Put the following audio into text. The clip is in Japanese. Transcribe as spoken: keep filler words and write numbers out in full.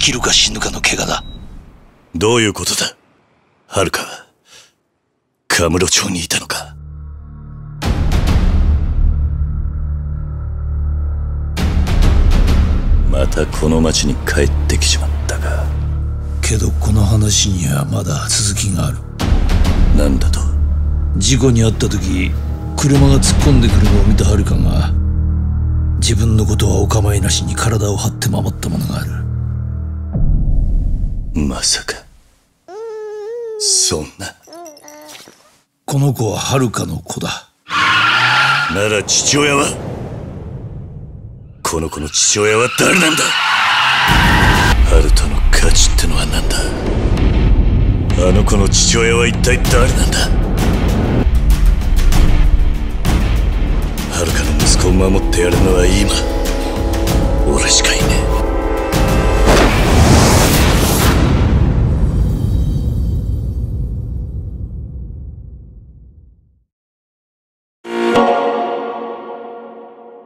きるか死ぬかの怪我だ。 どういうことだ？遥か、カムロ町にいたのか？またこの町に帰ってきちまったか。 けどこの話にはまだ続きがある。 なんだと？ 事故に遭った時、車が突っ込んでくるのを見た遥かが、自分のことはお構いなしに体を張って守ったものがある。 まさかそんな。 この子は遥かの子だ。 なら父親は？この子の父親は誰なんだ？春人の価値ってのは何だ？あの子の父親は一体誰なんだ？遥の息子を守ってやるのは今俺しかいねえ。